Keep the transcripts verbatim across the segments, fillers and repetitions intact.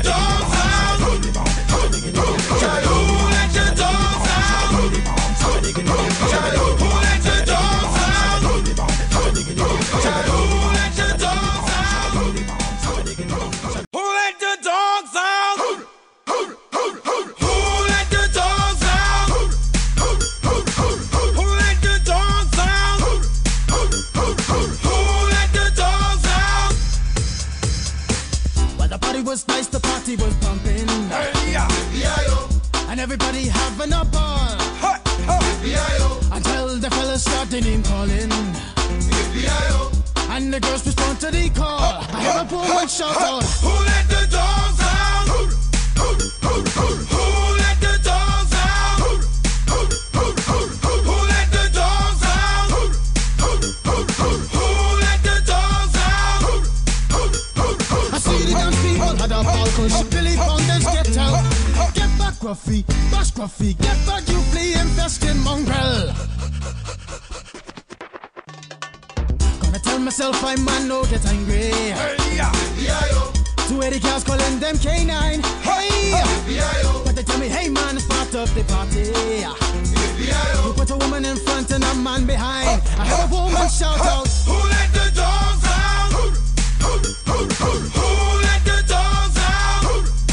dogs out? Who let the dogs out? Child, who let the dogs out? Who let the dogs out? Child, who let the dogs out? Who let the dogs out? Who let the dogs out? Who let the dogs out? Who let the dogs out? Who let the dogs out? Who let the dogs out? Well, the party was nice, the party was pumping. Hey, yeah. And everybody having a ball. Hey, hey. Until the fellas started name calling. And the girls respond to the call. I hear a woman shout out, who let the dogs out? Who let the dogs out? Who let the dogs out? Who let the dogs out? I see the dance people had a ball cause Billy Founders get out. Get back, Gruffy, bash Gruffy, get back, you flea infested mongrel. Gonna tell myself I man no get angry. Hey, yeah. Two eighty girls calling them K nine. Hey, but they tell me, hey man, it's part of the party. You put a woman in front and a man behind. I heard a woman shout out, who let the dogs out? Who let the dogs out?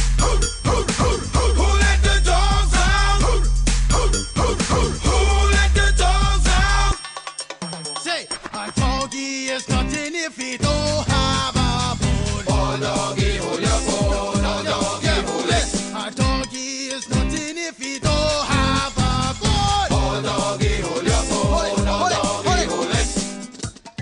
Who let the dogs out? Who let the dogs out? say, a doggy is nothing if he don't have a bone. Oh doggy, hold your bone. Oh doggy, hold it. A doggy is nothing if he don't have a bone. Oh doggy, hold your bone. Oh doggy, hold it.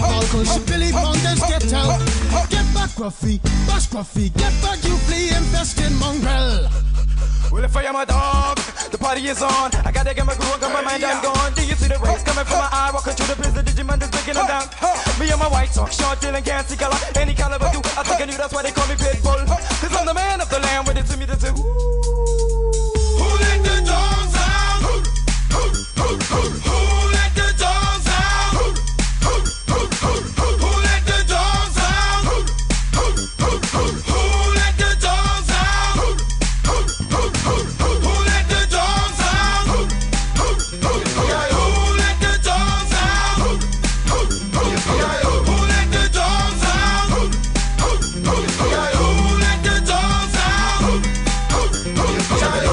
fall, cause you believe mountains get out. Get back, Gruffy, bash Gruffy, get back, you flea infested mongrel. Well, if I am a dog, the party is on. I gotta get my groove on, cause my mind I'm gone. Do you see the rays coming from my eye? Walking through the prison, Digimon is breaking them down. Me and my white talk, short, dealing, can't see color. Any caliber do, I think I knew that's why they call me Pitbull. Cause I'm the man of the land, with it to me to do. Who let the dogs out? Who, who, who, who, who let the dogs out? Who, who, who, who, who, who let the dogs out? Who, who, who, who, who let the dogs out? Who, who, who, who, who let the dogs out? Who, who, who, who, who let the dogs out? Who, who, who, who, who let the dogs out? Who, who, who, who, who let the dogs out? Who, who, who, who